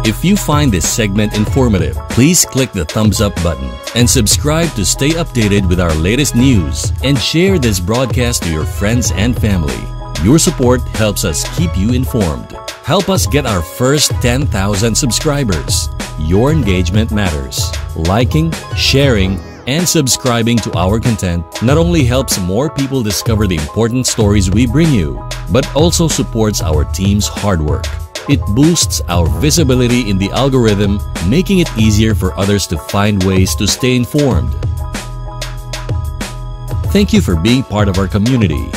If you find this segment informative, please click the thumbs up button and subscribe to stay updated with our latest news, and share this broadcast to your friends and family. Your support helps us keep you informed. Help us get our first 10,000 subscribers. Your engagement matters. Liking, sharing, and subscribing to our content not only helps more people discover the important stories we bring you, but also supports our team's hard work. It boosts our visibility in the algorithm, making it easier for others to find ways to stay informed. Thank you for being part of our community.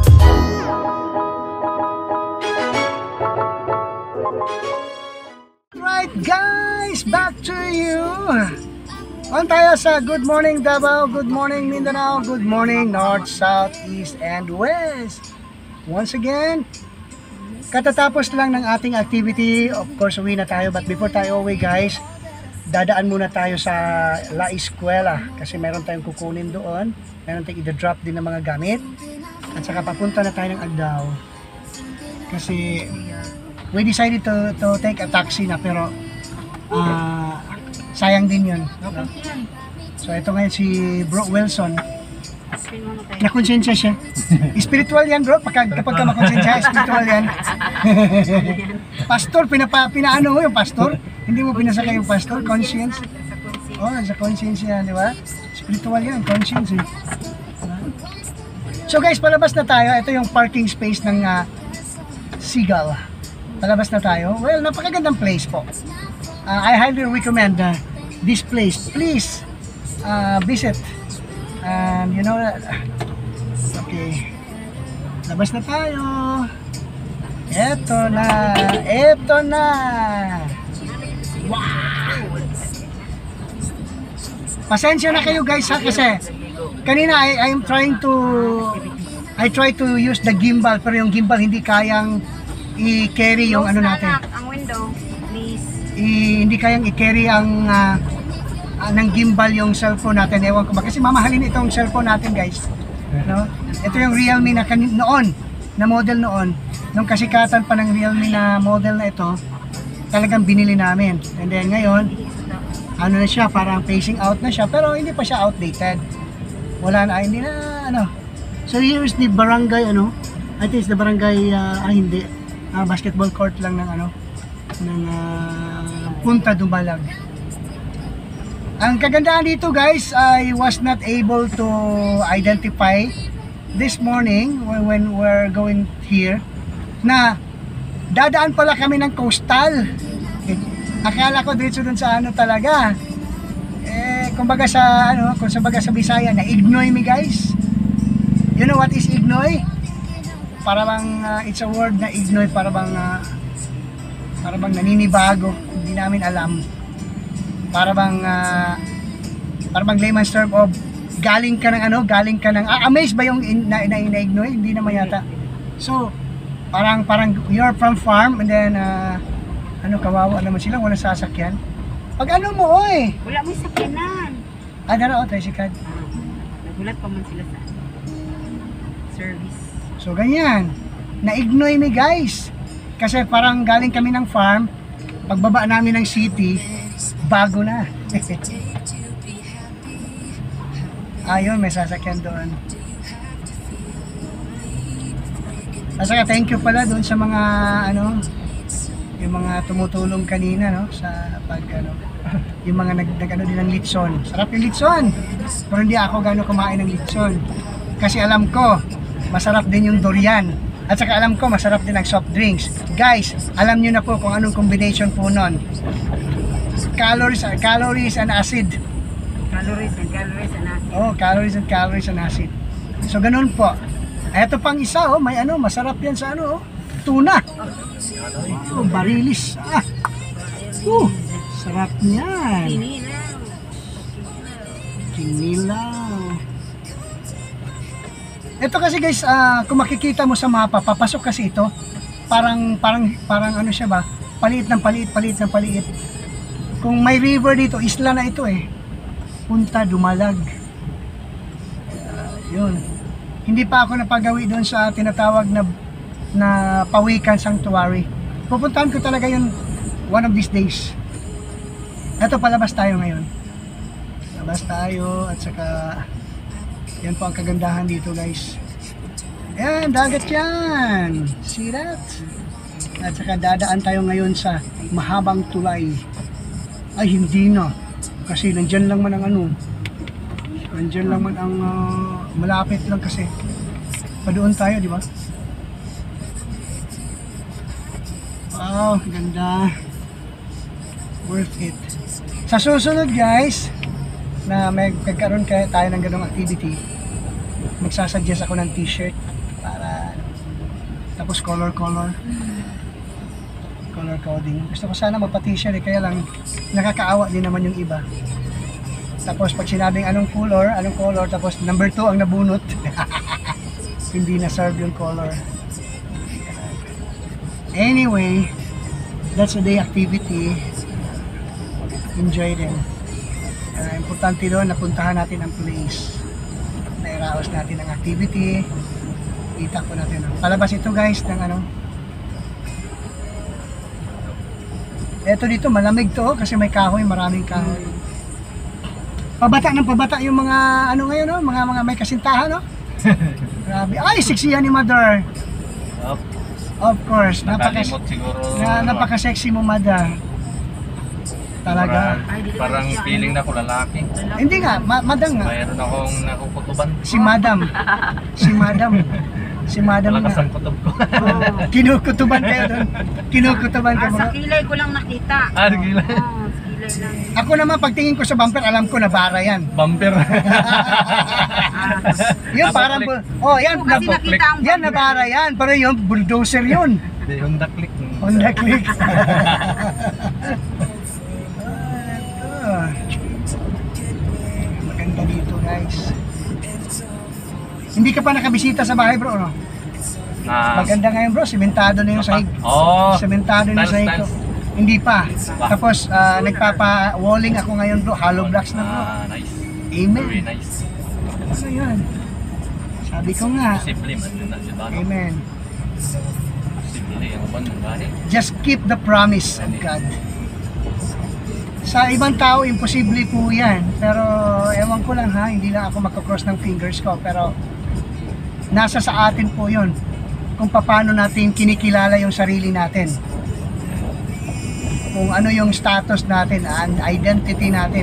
Right guys, back to you. On tayo sa Good Morning Davao, Good Morning Mindanao, Good Morning North, South, East, and West. Once again, katatapos lang ng ating activity. Of course, uwi na tayo. But before tayo uwi guys, dadaan muna tayo sa La Escuela. Kasi meron tayong kukunin doon. Meron tayong i-drop din ng mga gamit. At saka papunta na tayo ng Agdao. Kasi we decided to take a taxi na. Pero sayang din yun. So ito ngayon si Bro Wilson. Nakonsensya siya. Spiritual yan bro, kapag ka makonsensya, spiritual yan. Pastor, pinaano mo yung pastor? Hindi mo pinasakay yung pastor, conscience. Oh, sa conscience yan, di ba? Spiritual yan, conscience eh. So guys, palabas na tayo. Ito yung parking space ng Seagull. Palabas na tayo. Well, napakagandang place po. I highly recommend this place. Please visit. And you know that. Okay. Labas na tayo. Eto na. Eto na. Wow! Pasensya na kayo guys ha, kasi kanina I try to use the gimbal, pero yung gimbal hindi kayang i-carry yung ano natin. Ang window, please. Hindi kayang i-carry ang ng gimbal yung cellphone natin. Ewan ko ba, kasi mamahalin itong cellphone natin guys, no? Ito yung Realme na noon, na model noon, nung kasikatan pa ng Realme na model na ito, talagang binili namin. And then ngayon, ano na siya, parang phasing out na siya, pero hindi pa siya outdated. Wala na, hindi na ano. So here's the barangay, ano, I think it's the barangay, hindi, basketball court lang ng ano, ng Punta Dumalag. Ang kagandahan dito guys, I was not able to identify this morning when we're going here na dadaan pala kami ng coastal. Akala ko dito dun sa ano talaga. Kumbaga sa ano, kumbaga sa Bisaya na ignoy me guys. You know what is ignoy? Para bang it's a word na ignoy, para bang naninibago, hindi namin alam. Para bang layman's term of galing ka ng amazed ba yung na-ignoy? Hindi naman yata. So parang you're from farm and then kawawa naman sila, walang sasakyan. Pag ano mo wala mo sakyanan. Tricycle. Nagulat pa man sila sa service. So ganyan, na-ignoy me guys. Kasi parang galing kami ng farm, pagbaba namin ng city, bago na. Ayun, may sasakyan doon. Saka thank you pala doon sa mga yung mga tumutulong kanina, no, sa yung mga nag-ano din ng litson. Sarap yung litson. Pero hindi ako gano'ng kumain ng litson. Kasi alam ko, masarap din yung durian. At saka alam ko, masarap din ang soft drinks. Guys, alam nyo na po kung anong combination po nun. Calories and acid. Calories and acid. Oh, calories and acid. So ganun po. Ito pang isa, may masarap yan sa tuna. Barilis. Sarap niyan. Kinilaw. Ito kasi guys, kung makikita mo sa mapa, papasok kasi ito. Parang ano siya ba? Paliit ng paliit. Kung may river dito, isla na ito eh. Punta Dumalag. Yun. Hindi pa ako napagawi doon sa tinatawag na Pawikan Sanctuary. Pupuntahan ko talaga yun one of these days. Eto, palabas tayo ngayon. Labas tayo at saka yan po ang kagandahan dito guys. Ayan, dagat yan. See that? At saka dadaan tayo ngayon sa mahabang tulay. Ay, hindi na. Kasi nandyan lang man ang ano. Nandyan lang man ang malapit lang kasi. Padoon tayo, di ba? Wow, ganda. Worth it. Sa susunod guys, na may kagkaroon tayo ng ganong activity, magsasuggest ako ng t-shirt para tapos color coding. Gusto ko sana magpa-t-shirt kaya lang nakakaawa din naman yung iba. Tapos pag sinabing anong color, tapos number 2 ang nabunot. Hindi na serve yung color. Anyway, that's a day activity. Enjoy din. Importante doon, napuntahan natin ang place. Nairaos natin ang activity. Kita po natin. Palabas ito guys ng ano. Ito dito, malamig to kasi may kahoy, maraming kahoy. Pabata ng pabata yung mga ano ngayon, no? mga may kasintahan, no? Grabe. Ay, sexihan ni Mother. Of course, napaka-sexy mo, Mother. Talaga. Parang feeling na ko lalaki. Hindi nga, madam nga. Mayroon akong nakukutuban. Si Madam Malakas nga. ang kutob ko. Kinukutuban kayo doon. Kinukutuban ka Sa mo. kilay ko lang nakita. Sa kilay. Oo, sa kilay lang. Ako naman, pagtingin ko sa bumper, alam ko na bara yan. Bumper. Yun parang, yan, Kasi nakita ang yan na bara yan. Pero yung bulldozer yun. Hindi, Honda Click. Honda Click. Maganda dito guys. Hindi ka pa nakabisita sa bahay bro, no? Maganda ngayon bro, sementado na yung sahig. Sementado na yung sahig ko. Hindi pa. Tapos nagpapa-walling ako ngayon bro, hollow blocks na bro. Nice. Amen. Very nice. Ano yan? Sabi ko nga. Posible man din na si Dano. Amen. Posible ang bandang. Just keep the promise of God. Sa ibang tao, imposible po yan. Pero ewan ko lang ha, hindi lang ako magkakross ng fingers ko. Pero nasa sa atin po yun. Kung paano natin kinikilala yung sarili natin. Kung ano yung status natin, and identity natin.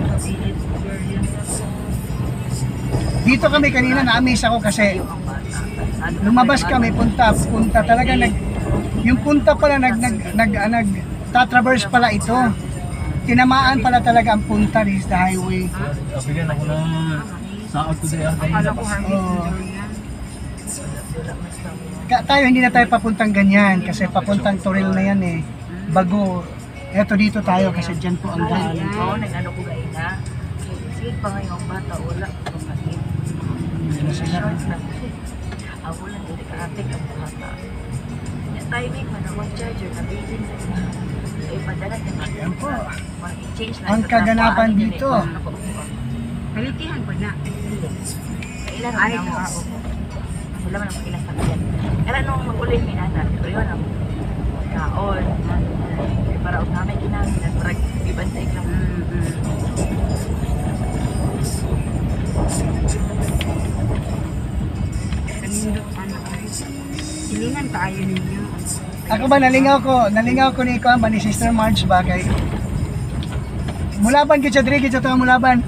Dito kami kanina, na-amaze ako kasi lumabas kami, punta talaga yung punta pala tatraverse pala ito. Tinamaan pala talaga ang punta is the highway. Bigyan ako na sa out today. Akala ko Tayo hindi na tayo papuntang ganyan kasi papuntang Toril na yan eh. Bago. Eto dito tayo kasi dyan po ang daan. Oo, nag-ano ko gaya na. Sige pa ngayong bata, wala. Kumain. Short na. Ako lang, hindi ka ating ang bata. Yung timing, manawag charger, nabilin sa ina. Ay, padala ka na. Yan po. Change na. Ang kaganapan dito. Kalitihan pa na. Kailan ang nakao ko? Wala man ang ilas na yan. Kaya nung mag-ulit minana, pero yun ang kaon. Para ang namin kinangin at parang ibantay ka. Silingan tayo ninyo. Ako ba nalingaw ko ni Kuan ba ni Sister Marge ba kay Mulaban gid siya diri gid sa Mulaban.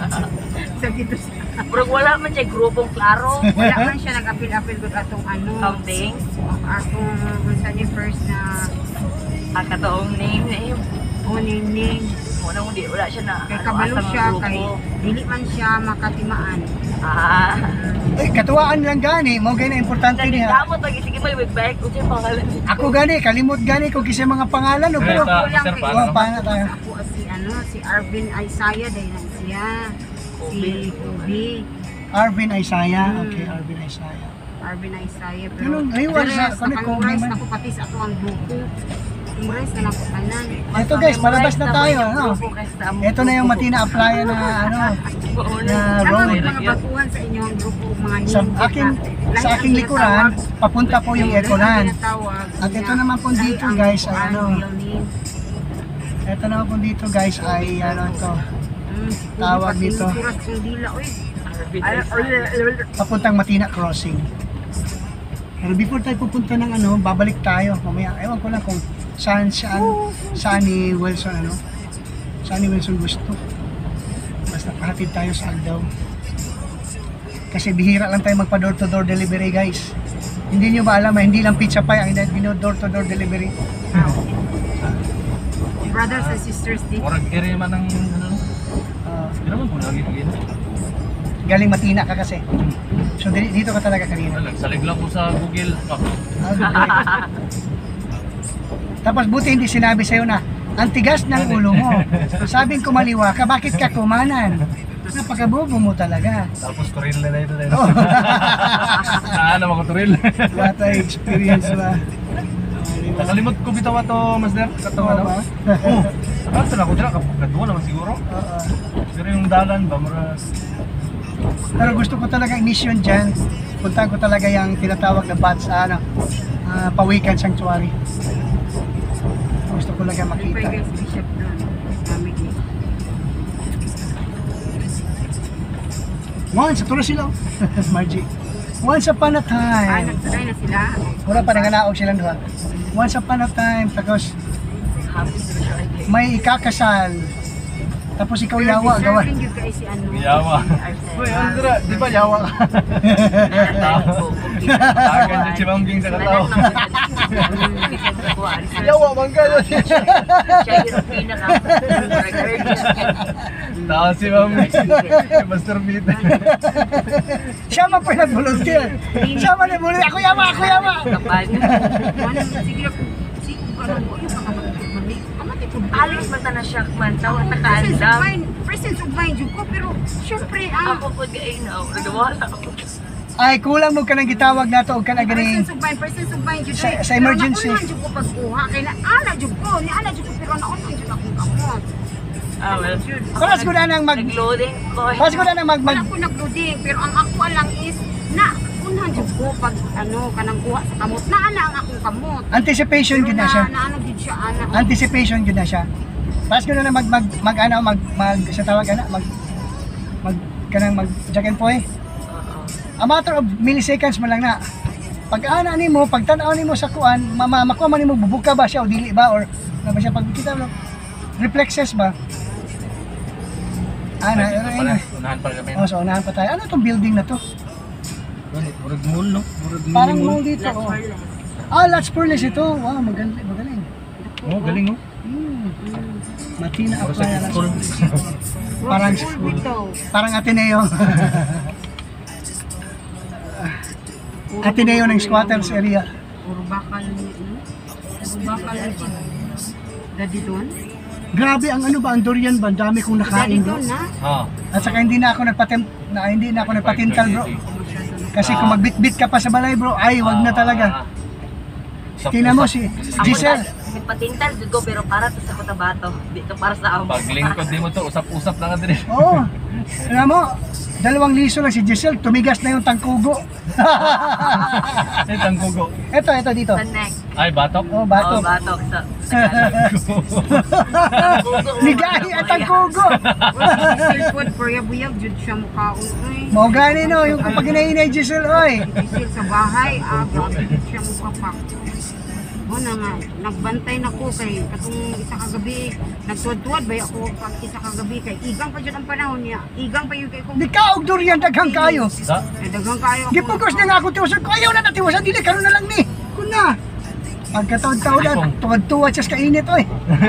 Pero wala man siya grupong klaro. Wala man siya nag-apil-apil gud atong ano. Camping. Atong unsa ni first na katoong name na yun. Name. Wala siya na. Kay kabalo siya kay dili man siya makatimaan. Ay, katuwaan lang gani, mo gani importante niya. Kamot lagi sige may bike ko siya pangalan. Ako gani, kalimot gani ko kasi mga pangalan no pero tayo. Ako si Arvin Isaiah dahil na siya. Si Kobe. Arvin Isaiah. Okay, Arvin Isaiah. Arvin Isaiah pero Ganun, ayun sa Kobe man. Ako pati sa ato ang buko. Imres na ako kanan. Ito guys, palabas na tayo, no? Ito na yung Matina Playa na road. Mga bakuhan sa inyong grupo, mga Sa aking likuran, papunta po yung Ecoland. At ito naman po dito guys, Ito naman po dito guys ay ano to, tawag dito, Surat yung dila, oy. papuntang Matina Crossing. Pero before tayo pupunta ng ano, babalik tayo mamaya. Ewan ko lang kung saan ni Wilson saan ni Wilson gusto. Basta pahatid tayo sa Agdaw. Kasi bihira lang tayo magpa door to door delivery guys. Hindi nyo ba alam, hindi lang pizza pie ang door to door delivery. Brothers and sisters dito. Orang area man ng ano. Hindi naman po lagi pag-ina. Galing Matina ka kasi. So dito ka talaga kanina. Nagsalig lang ko sa Google Map. Tapos buti hindi sinabi sa'yo na ang tigas ng ulo mo. Sabing kumaliwa ka, bakit ka kumanan? Napakabobo mo talaga. Tapos turil na ito tayo. Oh. Saan naman ko turil? What a experience ba? Nakalimot ko bitaw to, Master. Katong ano? ba? Oh. Kaso na ko dira kadua naman siguro. Oo. Pero yung dalan ba mura. Pero gusto ko talaga mission dyan. Punta ko talaga yung tinatawag na Bats, Pawikan Sanctuary. Gusto ko lang makita. Guys, bishop doon. Kami dito. Once, ito na sila. Margie. Once upon a time. Nagsaday na sila. Mura pa nanganaog silang doon. Once upon a time, tapos may ikakasal. Tapos ikaw yawa, gawa. Serving you guys si ano. Yawa. Uy, Andra, di ba yawa ka? Tagan si Chimambing sa katao. Yawa man ka. Siya yung pinaka. Tao si Mambing. Master Beat. Siya man po nag-volunteer. Siya man nag-volunteer. Ako yawa, ako yawa. Kapal. Sige lang. Sige, parang mo yung mga Alis man ta na shock man, tawa ta kaanda. Presence of mind yung ko, pero syempre, Ako po gainaw, nagawala ako. Ay, kulang mo ka nang gitawag na to o ka na ganing. presence of mind, Sa emergency. Pero nakunan yung ko pagkuha, kaya ala yung ko, ni ala yung ko, pero nakunan yung akong kamot. Well, sure. Paras ko na nang Nag-loading ko. Paras ko na nang Wala ko nag-loading, pero ang ako lang is, na unahan yung ko pag kanang kuha sa kamot, na ala ang akong kamot. Anticipation Pero yun na siya. na din siya, Anticipation yun na siya. Paras ko na sa tawag mag jack and poy. A matter of milliseconds man lang na. Pag nimo, pag tanaw nimo sa kuan, makuha man nimo bubuka ba siya o dili ba or na ba siya pag kita mo. Reflexes ba? Unahan pa kami. Oh, so unahan pa tayo. Ano tong building na to? Murag mall, no? Murag Parang mini mall dito. Oh. Lots Furnace ito. Wow, magaling. Oh, galing, oh. Matina Para sa Appliance. school. Parang school dito. Parang Ateneo. Ateneo ng squatters area. Puro bakal Daddy doon? Grabe ang ang durian ba? Ang dami kong nakain Daddy bro. doon na? Ah. At saka hindi na ako nagpatintal bro. Kasi kung magbitbit ka pa sa balay bro, ay wag na talaga. Tingnan mo si Giselle. Patintal ko pero para to sa Cotabato, dito para sa amo. Pag lingkod di mo to, usap-usap lang ka din. Oo. Tingnan mo, 2 liso lang si Giselle, tumigas na yung tangkugo. Ay, tangkugo. Ito dito. Sa neck. Ay, batok. Oh, batok. Oh, batok sa Ligahi at tangkugo. Cellphone, buyag jud siya mukhaon. Mo gani no, yung kapag inainay Giselle, oy. Giselle sa bahay, grabe jud siya mukha pa. Na nga, nagbantay na ko kay katong isa kagabi, nagtuwad-tuwad ba ako pag isa kagabi kay igang pa jud ang panahon niya. Igang pa yun kay ko. Di ka og durian daghang kayo. Sa? Daghang kayo. Gipugos na nga ako tiwasan ko, ayaw na natiwasan, dili karon na lang ni. Kuna. Pagkataon-taon na, tuwad-tuwad siya sa kainit, oy.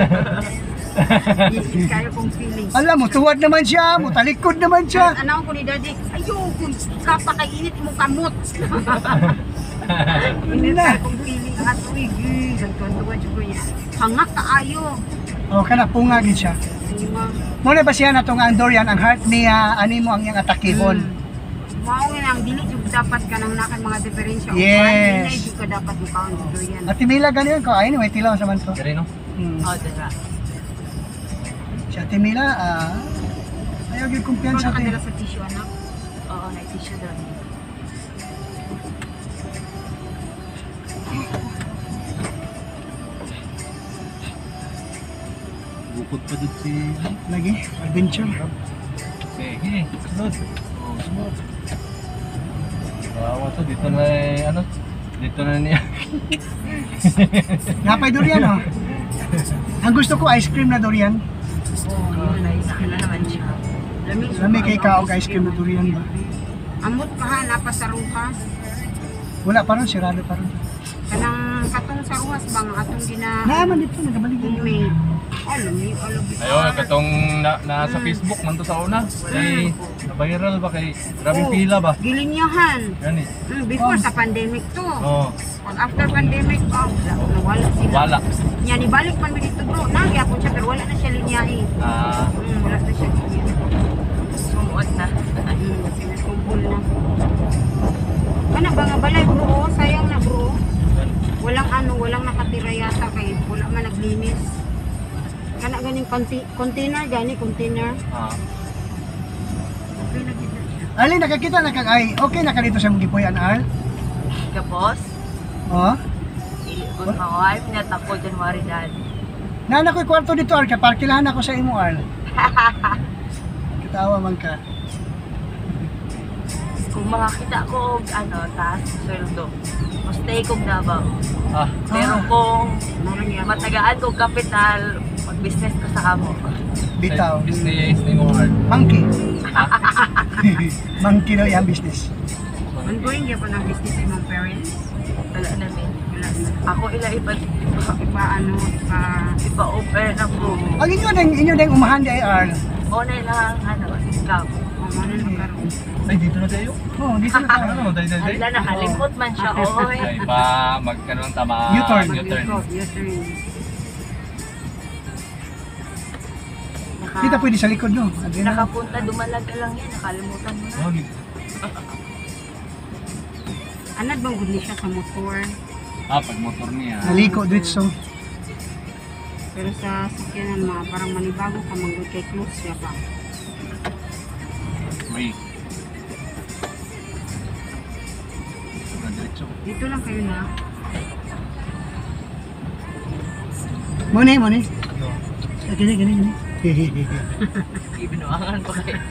Kayo kong feelings. Alam mo, tuwad naman siya, talikod naman siya. Anaw ko ni daddy, ayaw kung kapakainit mo kamot. Hindi na kong feeling at uigi, gantuan-tuwan siya ko niya. Hangak kaayo. O, kana pungagin siya. Muna ba siya na itong ang durian, ang heart niya, animo ang iyang atakihon. Mao nga ang dili jud dapat ka nang nakan mga diferensya. Yes. Hindi ko dapat mukaon dito yan. At Timila ganyan ko, ayun, may tilaw sa man to. Gari, no? Oh, dira. Siya Timila, ayaw yung kumpiyansa Sa tayo. kanila sa tissue anak. Oo, nag-tissue doon. Bukod pa doon si... Lagi, adventure. Sige, sunod. Oh, sunod. Bawa to, dito na ano? Dito na niya. Napay durian, oh. Ang gusto ko, ice cream na durian. Ano naman siya. Lami kay kaog ice cream na durian ba? Amot pa ha, napasaruha. Wala pa rin, sirado pa rin. Kanang katong saruhas bang atong Naaman dito, nagabalik dito. homemade. Alam niyo, alam niyo. Ayun, katong nasa Facebook man to sa una. Kay na-viral ba kay grabing pila ba? Gilinyahan. Gani. Before sa pandemic to. Oh, Pag after pandemic, nawala sila. wala. Yan, ibalik man mo dito bro. Nagyapon siya, pero wala na siya linyahin. Wala na siya linyahin. Sumuot na. Sinasumpol na. Ano ba nga balay bro? Oh, sayang na bro. Walang nakatira yata kay wala man naglinis. Kana ganing container gani, container. Okay na kita siya. Alin, nakakita na kag ay, okay na ka dito sa Magipuyan, Al? Kapos, Oh? kung mga pinatapo January dad. Nana ko'y kwarto dito, Al, kaparkilahan ako sa imo, Al. Katawa man ka. Kung makakita ko taas sweldo, stay kong Davao. Pero kung matagaan kong kapital, mag-business ko sa kamo. Bitaw. Business ni mo hard. Monkey. Monkey daw yung business. Ongoing gyapon ang business ng mga parents. Wala namin. Wala na. Ako iba Ipa-offer na po. Ang inyo ding umahan di ay, Al. Onay lang, scam. Ano nagkaroon. Ay, dito na tayo. Oh, dito na tayo. Ano, tayo. Wala na, halimot man siya, oy. Ay, pa, magkaroon tama. U-turn. U-turn. U-turn. Dito pwede sa likod, no? Adriana. Nakapunta, dumalag ka lang yan, nakalimutan mo na. Anad bang good siya sa motor? Pag motor niya. Naliko dito. Pero sa sakyanan mga parang manibago ka manggod kay close siya pa. Wait. Diretso. Dito lang kayo na. Muni. Gini. Ibinuangan pa kayo.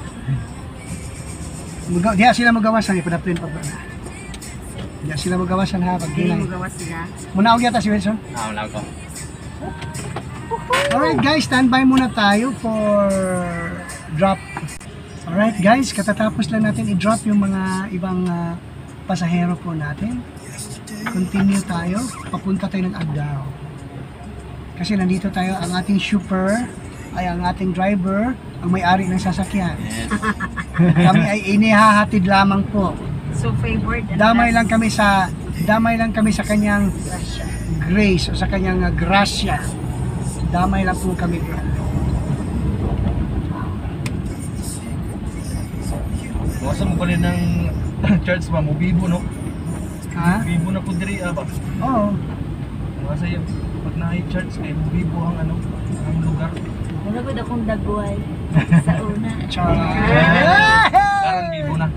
Diya sila magawasan, ipadapin pa ba? Diya sila magawasan ha, pag Hindi ginay. magawa sila. Muna ako yata si Wilson. Wala ko. Alright guys, standby muna tayo for drop. Alright guys, katatapos lang natin i-drop yung mga ibang pasahero po natin. Continue tayo, papunta tayo ng Agdao. Kasi nandito tayo, ang ating shopper ay ang ating driver, ang may-ari ng sasakyan. Yes. Kami ay inihahatid lamang po. So favored. Damay lang kami sa kanyang grace o sa kanyang grasya. Damay lang po kami. Buwasan mo pa rin ng church ba? Mubibo, no? Ha? Mubibo na po diri, ba? Oo. Buwasan yung pag na-church kay Mubibo ang ang lugar. Wala ko akong dagway sa una. Karan bibo na.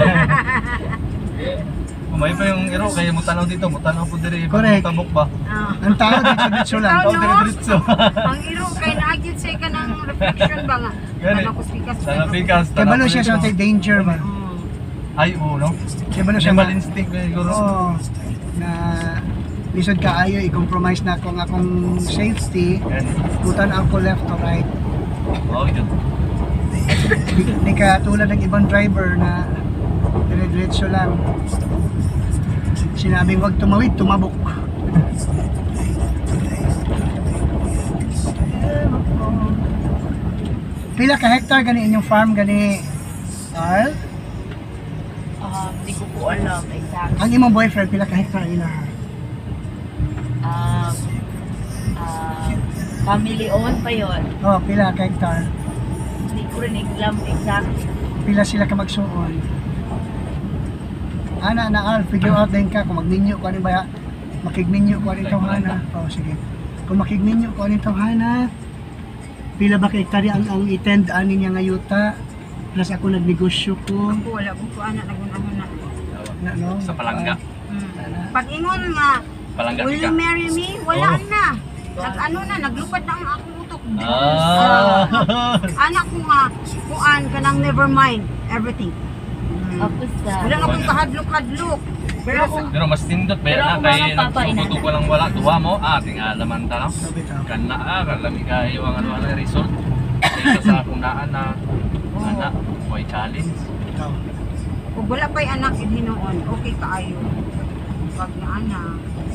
Kumay pa yung iro, kaya mutanaw dito, mutanaw po diri. Correct. Tabok ba? Ang tao dito lang. Ikaw, Oh, no? diretso. Ang iro kay naagit sa ka ng reflection ba nga? Gani. Pikas. Tanapikas. Kabalo siya sa danger ba? Ay, oo, no? Kabalo siya Animal instinct na siguro. Oo. Na lisod ka ayo, i-compromise na ako ang akong safety. Yan. Putan ako left to right. Oo, yun. Hindi ka tulad ng ibang driver na dire-diretso lang. Sinabing wag tumawid, tumabok. Pila ka hectare gani inyong farm gani? Al? Hindi ko po alam exact. Ang imong boyfriend pila ka hectare ina? Family owned pa yun. Oh, pila ka hectare? Hindi ko rin alam exact. Pila sila ka magsuon? Ana na Al, figure out din ka kung magminyo ko ano ba? Makigminyo ko ano tawhana. Oh, sige. Kung makigminyo ko ano tawhana, pila ba ka hectare ang itend ani niya nga yuta? Plus ako nagnegosyo ko. Ako wala ko anak nagunahon na. No? Sa palangga. Pag ingon nga, Palangga will ka. you marry me? Wala Oo. na. Nag-ano na, naglupad na ang akong utok. Ah. Anak ko nga, kuan ka nang never mind everything. Tapos Wala na akong kahadlok-hadlok. Pero kung Pero mas tindot ba Pero na kung kay mga papa, nagsubuto ko lang wala duha mo tingalaman ta lang. Kana kalami kayo ang ano result. Dito sa kunaan na ana may challenge. Kung wala pa'y anak hinoon, okay kaayo. Pag nga anak.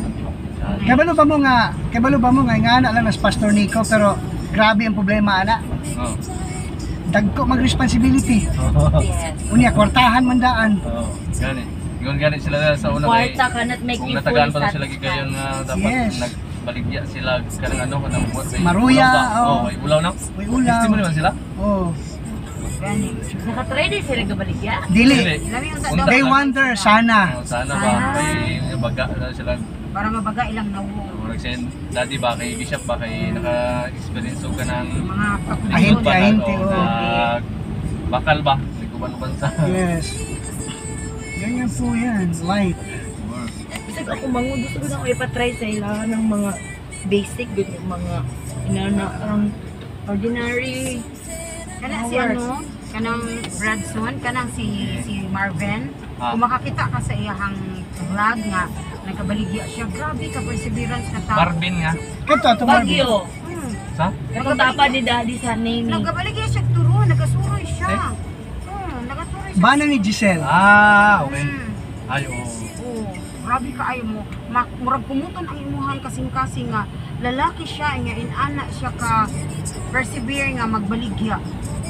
Kabalo ba mo nga ana lang nas Pastor Nico pero grabe ang problema ana. Oh. Dagko mag-responsibility. yes. Unya kwartahan man daan. Oo. Gani. Gani sila sa una Kwarta cannot make kung you natagaan fully pa na sila satisfied. kayo nga dapat Yes. nagbaligya sila kanang ano kanang Maruya, oh, may ulaw na. May ulaw. Gusto mo naman sila? Oh. Gani. Nakatry din sila gabaligya. Dili. Lami yung sa Unta They lang. wonder sana. Oh, sana ba kay baga na sila. para mabaga ilang nawo. Nag-send daddy ba kay Bishop ba kay naka-experience og kanang Mga Ahente, oh. nag bakal ba? Nagkuban-uban sa. Yes. Ganyan po yan. Light. Kasi ako gusto ko na ipatry sa ila ng mga basic, yung mga ang ordinary. Kana si ano, kanang Bradson, kanang si Marvin. Kung makakita ka sa iyang vlog nga, nagkabaligya siya. Grabe ka, perseverance na tao. Barbin nga. Ito, Marvin. Bagyo. Sa? Katong tapa ni daddy sa name. Nagkabaligya siya turo, nagkasuroy siya. Nagkasuroy siya. Bana ni Giselle. Okay. Ay, oo. Grabe ka ay mo. Murag pumuton ang imuhan kasing-kasing nga. Lalaki siya, nga inana siya ka persevere nga magbaligya.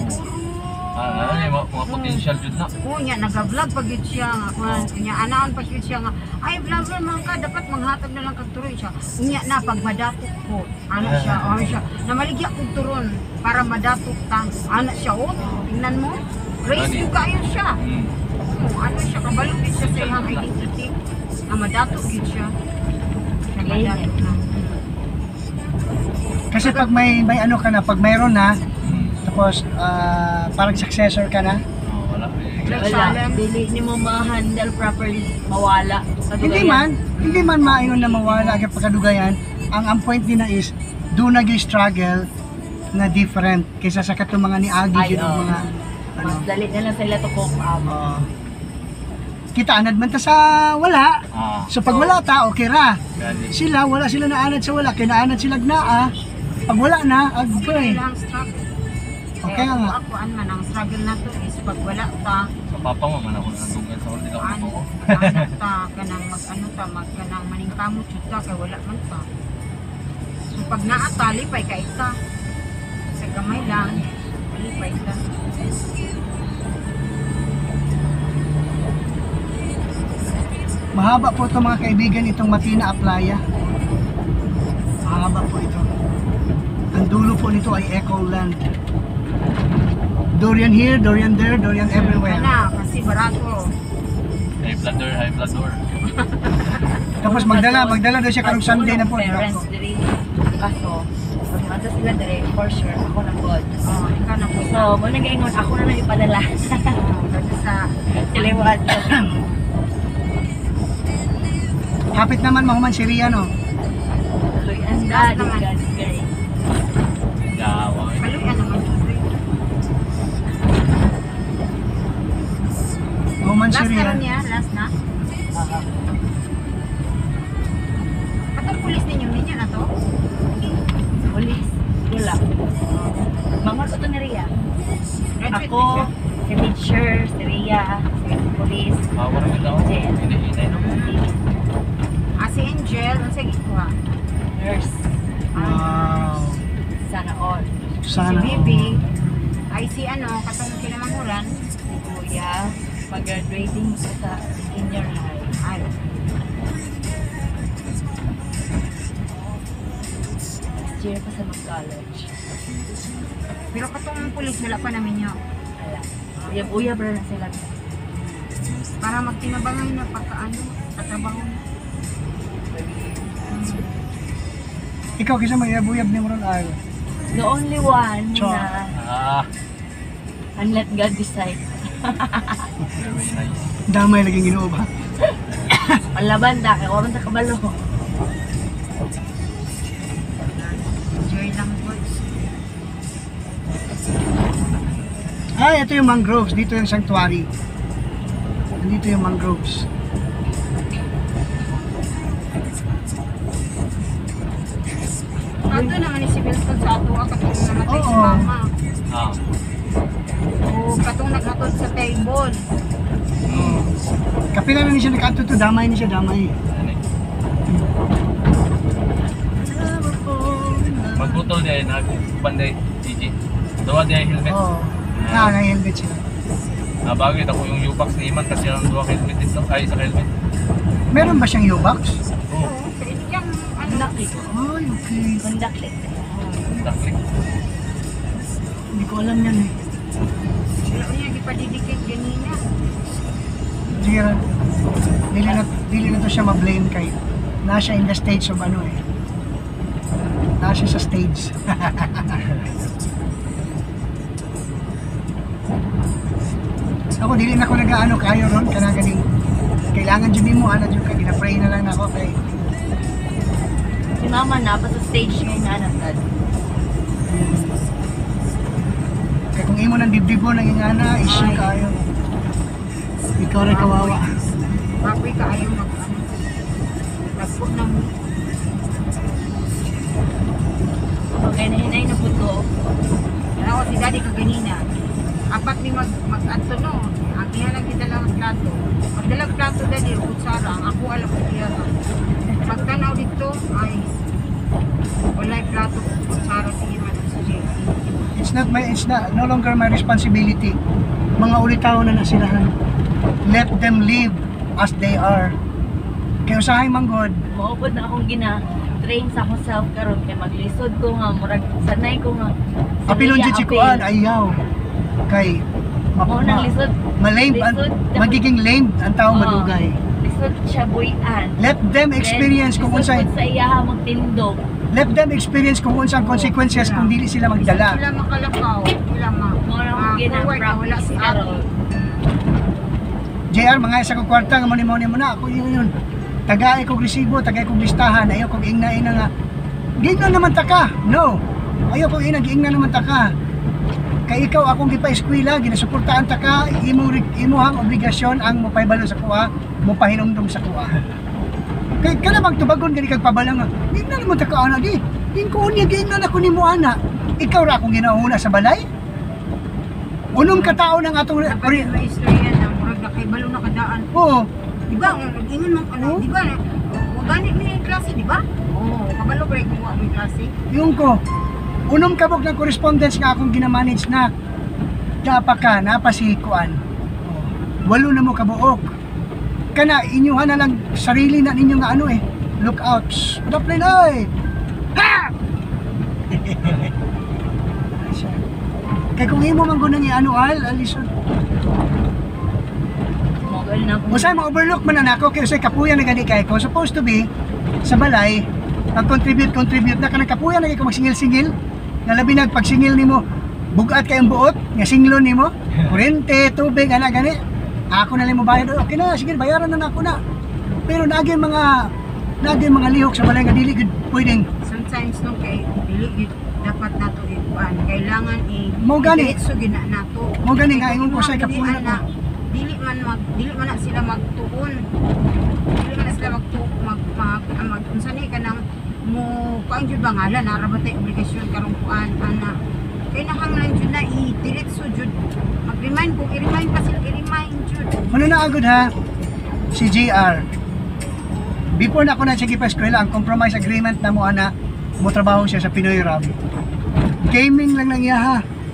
Mga potential jud na. Oo niya, nag-vlog pa gid siya nga. Kunya, anaon pa gid siya nga. Ay, vlogger man ka, dapat manghatag na lang kag turon siya. Unya na, pag madatok ko, ano siya, namaligya kong turon para madatok ta. Ano siya, tingnan mo. Raise you kayo siya. Ano siya, kabalo gid siya sa iyang identity. Na madatok gid siya. Siya madatok na. Kasi pag may ano ka na, pag mayroon na, tapos parang successor ka na, Wala. Wala. Dili ni mo ma-handle properly, mawala. hindi man maingon na mawala agad pagkadugayan. Ang point din na is, do na struggle na different kaysa sa katong mga ni Agi yun ang mga Mas dali na lang sila to cope up. kita anad man ta sa wala. So pag wala ta, okay ra. Sila, wala sila naanad sa wala, kaya naanad sila gnaa. Pag wala na, agpay. Sila ang struggle. Okay nga. Ako, man, ang struggle na to is pag wala ta, Sa papa mo man ako nandungan sa ulit ako ano ko. ta, kanang kanang maningkamot jud ta, kay wala man ta. So pag naata, lipay ka ita. Sa kamay lang, lipay ka. Mahaba po ito mga kaibigan, itong Matina Aplaya. Mahaba po ito. Ang dulo po nito ay Echo Land. Durian here, durian there, durian everywhere. Kana, kasi barato. High blood door. Tapos magdala daw siya karong Sunday na po. Parents diri. Kaso, pag mata sila diri, for sure, ako na god. Ikaw na po. So, mo nag-ingon, ako na lang ipadala. Kasi sa Sila yung mga Hapit naman mahuman si Ria, no? So, ang daddy, God's grace. Gawa. kaluyan naman yun. Mahuman si Last Ria. na rin niya, last na. Katong pulis ninyo na to? Police, wala. Mga ito ni Ria. Graduate Ako, si teacher, si Ria, si police, Power mo daw. Hinay no. si Angel, ang sige ko ha. nurse, Wow. sana all. Sana. Si Bibi, ay si katong kinamanguran. Si Kuya, mag-graduating siya sa senior high. Ay, Next year pa sa mag-college. pero katong pulis, wala pa namin yun. Wala. Uyab-uyab na sila. Para magtinabangay na pagkaano, katrabaho na. Ikaw kisa mag-iabuyab ni Moron Ayo. The only one Char. na and let God decide. Very nice. Damay laging ginoo ba? Palaban ta, kaya waman ta kabalo. Ay, ito yung mangroves. Dito yung sanctuary. Dito yung mangroves. Ato naman si Wilson sa ato katong namatay si Oo. mama. Ah. O katong naghatod sa table. Kapila na ni siya nakaatuto. Damay ni siya, damay. Ano eh. Magputol din, nagpanday, Gigi. Dawa din yung helmet. Oo. Naka-helmet sila. Bagay ako yung U-Box ni Iman kasi ang duwa helmet dito. Ay, isa helmet. Meron ba siyang U-Box? Oo. Oo, sa inyang ano. Ay, okay. Mandaklit. Daklik. Hindi ko alam yan eh. Sila niya gipadidikit ganina. Zira, dili na to siya ma-blame kay nasa in the stage of ano eh. Nasa sa stage. Ako dili na ako nag-aano kayo ron kana ganing kailangan jud nimo ana jud kay gina-pray na lang ako kay Si mama na pa sa stage ngayon na anak. kay kung imo nang dibdib mo nang ingana issue kayo. Ikaw rin kawawa. Baboy ka ayaw mag ano. Nagpo ng Okay, nahinay na po to. ako si daddy ka ganina. Apat ni mag-ato no. Ang iya lang kita lang plato. Magdalag plato daddy o kutsara. Ang ako alam ko iya ka. Pagtanaw dito ay walay plato kutsara si Iman sa Jay. It's not no longer my responsibility. Mga ulitaw na nasilahan. Let them live as they are. Kaya usahay manggod. Maupod na akong gina-train sa akong self karon kay maglisod ko nga murag sanay ko nga. Apilon jud si kuan ayaw. Kay Mao nang lisod. malame Lisod. magiging lame ang tao madugay. Lisod siya buyan. Let them experience kung unsay sa iya magtindog. let them experience kung unsang consequences kung dili sila magdala. Sila makalakaw. Sila Mao nang wala si Ate. JR mga isa ko kwarta nga money mo na ako yun. Tagaay kog resibo, tagaay kog listahan, ayaw kog ingna-ina nga. Giingnan naman ta ka. No. Ayaw kog giingnan naman ta ka. Kay ikaw akong gipa-eskwela, ginasuportahan ta ka, imuhang obligasyon ang mopaybalo sa kuha, mopahinumdum sa kuha. Kay kana bang tubagon gani kag pabalang nga. Giingnan naman ta ka ana di. Ingko unya giingnan ako nimo ana. Ikaw ra akong ginauna sa balay. Unom ka tao ng atong May istorya na murag na kay balo na kadaan. Oo. Di ba? Ingon man ano, di ba? Organic mi yung klase, di ba? Oo, kabalo break mo ang klase. Yung ko, unom kabog ng correspondence nga akong ginamanage na dapa ka, napasikuan. Walo na mo kabuok. Kana, inyuhan na lang sarili na ninyo nga ano eh. Look out. Daplin ay! Ha! Kaya kung imo man gunang i-ano alisod. Mogal na ako. Usay ma-overlook man na ako kaya usay kapuyan na gani kay ko. Supposed to be, sa balay, pag-contribute na ka ng kapuyan na kayo magsingil-singil. Nalabi na pagsingil nimo bugat kayong buot, nga singlon nimo, kurente, tubig, ana gani. Ako na lang mo bayad. Okay na, sige, bayaran na ako na. Pero naging mga lihok sa balay nga dili gud pwedeng. Sometimes no kay dili dapat nato ikuan. Kailangan Mo gani. diretso gina nato. Mo gani nga ingon ko sa kapuyan na ko. dili man na sila magtuon. Dili man na sila mag unsa ni kanang mo kuan jud bangalan ara ba tay obligasyon karong kuan ana. Kay nahanglan jud na diretso jud. Mag-remind kung i-remind pa sila i-remind jud. Ano na agad ha? Si JR. Before na ako na sige pa eskwela, ang compromise agreement na mo ana, mo trabaho siya sa Pinoy Rab. Gaming lang lang iya ha.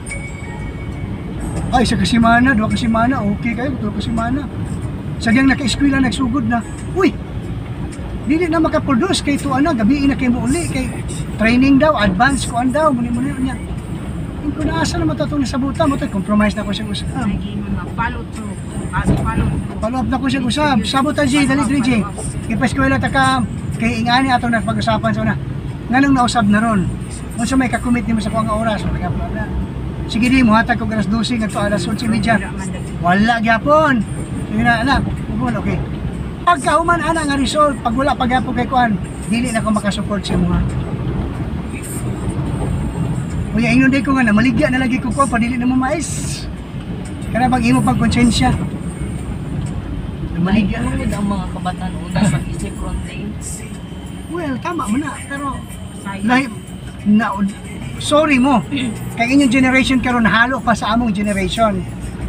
Ay, sa kasimana, 2 kasimana, okay kayo, 2 kasimana. Sadyang naka-eskwela, nagsugod na. Uy! Dili na makaproduce kay ito ana, gabi na kayo mo uli, kay training daw, advance ko daw, muni-muni niya. Hindi ko naasa na matatong nasabutan mo, compromise na ko siya usap. Naging mga follow through. Follow up na ko siya usap. Sabutan G, dali dali G. Ipa-eskwela ta ka, kay ingani atong napag-usapan sa una. Nganong nausab na ron. Kung sa may kakumit nimo sa kuang oras, bla bla. Sige di mo hatag ko alas 12 ngadto alas 11:30. Wala gyapon. Sige na anak, ubon okay. Pagkahuman ana nga result, pag wala pagapon kay kuan, dili na ko makasupport sa imo. Unya ingnon day ko nga na maligya na lagi ko ko pa dili na mo mais. Kaya mag-imo pang konsensya. Maligyan ang mga kabataan una mag-isip frontline. Well, tama mo na. Pero, na, sorry mo. Kaya inyong generation karon halo pa sa among generation.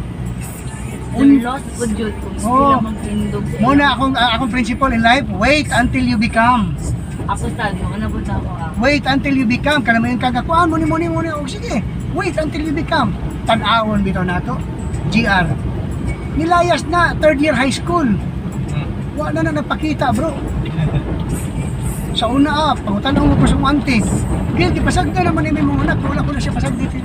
Lost good yun kung sila magtindog sa Muna akong principle in life, wait until you become. Ako sad, mga nabot ako Wait until you become. Kaya naman yung kagakuan, muni. O sige, wait until you become. Tanawon bitaw nato. GR. Nilayas na, 3rd year high school. Wala na nagpakita, bro. Sa una pangutanong mo pa sa mga auntie. Guilty, pasag na naman yung mga anak. Wala ko na siya pasag dito.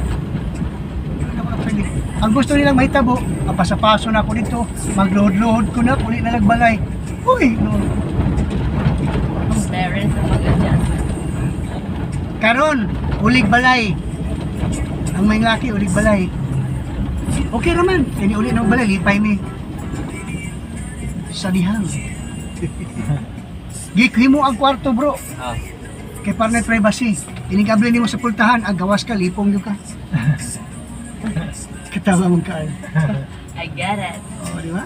Ang gusto nilang mahitabo, papasapaso na ako dito. Mag-load ko na, uli na nagbalay. Uy, no. parents na mag-adjust. Karon, ulig balay. Ang may laki, ulig balay. Okay naman, ini uli ng balay, lipay mi. Sa dihang. Gikhimo ang kwarto, bro. Kay partner privacy. Inigable nimo sa pultahan, ang gawas ka, lipong yung ka. Katawa mong ka. I get it. Oh, di ba?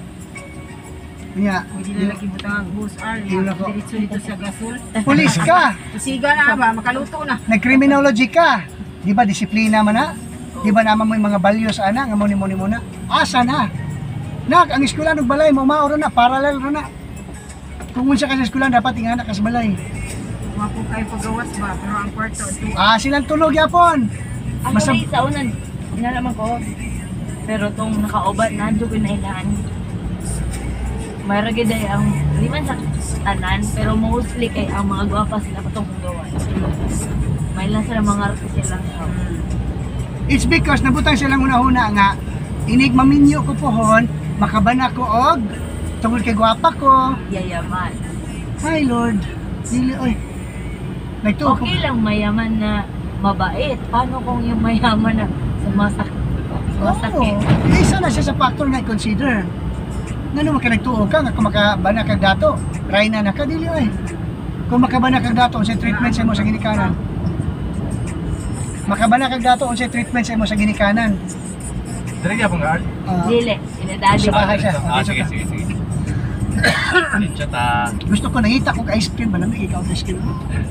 Kaya, Hindi na lagi butang ang bus Yun ako. diretso dito sa gasol. pulis ka. Siga na ba, makaluto na. Nag-criminology ka. Di ba, disiplina man na? Di ba naman mo yung mga values, ana? Nga muni mo na. Asa na? Nak, ang eskwela ng balay, mauro na, parallel na. Kung unsa ka sa eskwela, dapat ingana ka sa balay. Wapo kayo pagawas ba, pero ang kwarto ito. Silang tulog yapon. Ang Basta- sa unan, inalaman ko. Pero tong nakaubat na, doon na ilan. Mayroon gid ang, hindi man sa tanan, pero mostly kay ang mga guwapa sila patong gawa. May lang sila mga artist silang It's because nabutang silang una-una nga, inig maminyo ko pohon, makabana ko og, tungkol kay gwapa ko. yayaman. Hi Lord. Dili, oy. Nagtuo ko. Okay lang mayaman na mabait. Paano kung yung mayaman na sumasakit? Sumasakit. Isa na siya sa factor na i-consider. Nga naman ka nagtuo ka, nga kung makabana kag dato, try na nakadili ay. Kung makabana kag dato, unsay treatment sa mo sa ginikanan. Makabana kag dato, unsay treatment sa mo sa ginikanan. Dali ka pong guard? Dili, inadali. Sa bahay siya. Sige. Diyan ta. Gusto ko nangita ko ka ice cream, malamig ikaw sa ice cream.